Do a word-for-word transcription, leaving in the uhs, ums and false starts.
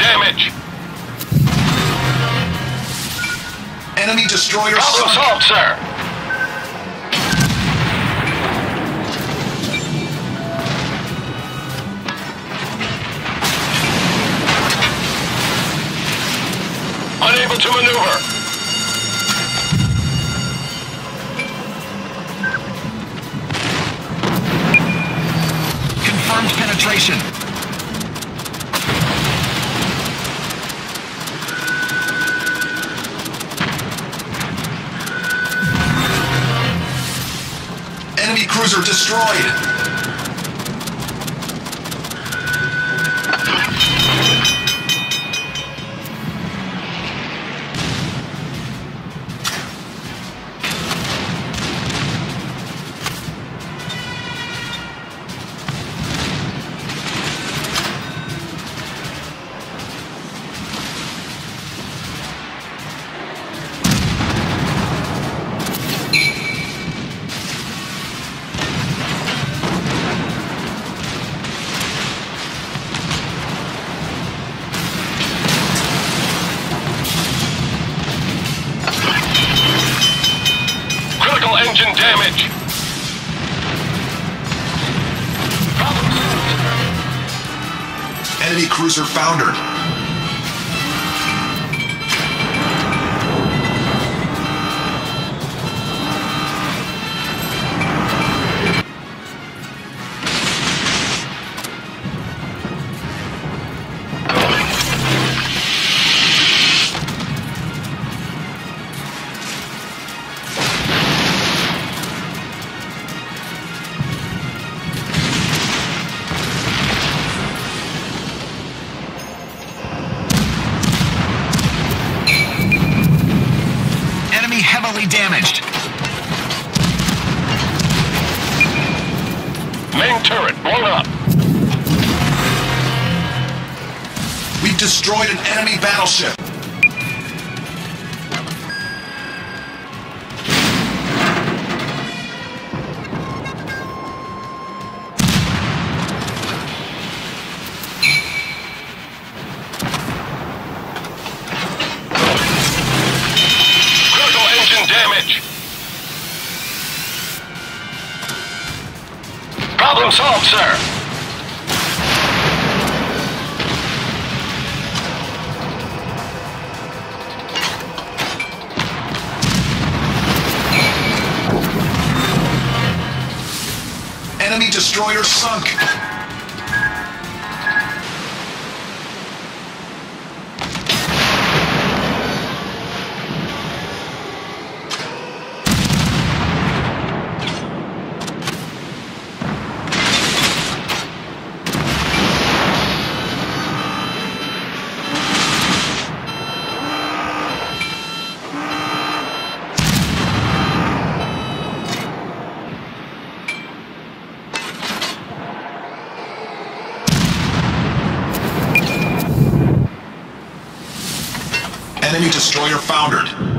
damage. Enemy destroyer Problem sunk. solved, sir. Unable to maneuver. Confirmed penetration. Enemy cruiser destroyed. Critical engine damage. Enemy cruiser foundered. Enemy heavily damaged. Main turret blown up. We've destroyed an enemy battleship. Critical engine damage. Problem solved, sir. Enemy destroyer sunk. Enemy destroyer foundered.